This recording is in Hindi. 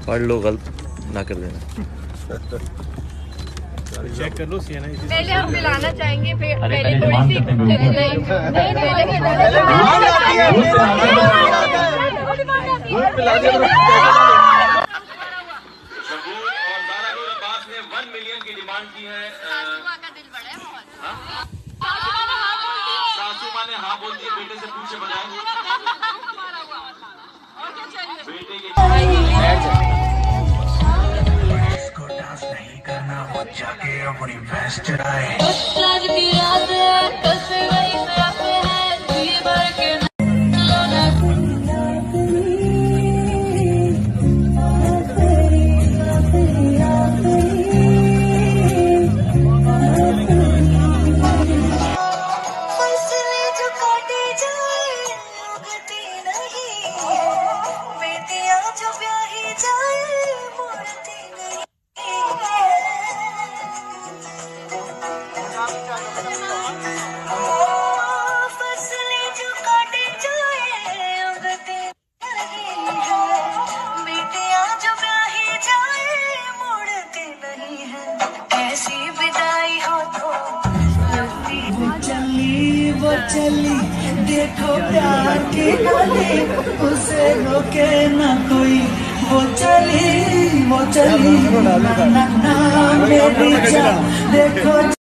पढ़ लो, गलत ना कर देना। चेक कर लो सीएनआई। पहले हम मिलाना चाहेंगे, फिर पहले थोड़ी सी ने 1 मिलियन की डिमांड की है। सासू माँ ने हाँ बोल दिया, बेटे से पूछे बजाय बेटे के डांस नहीं करना, वो जाके अपनी भैंस चराए। चली देखो प्यार की गली, उसे रोके ना कोई। वो चली ना मेरी जान, देखो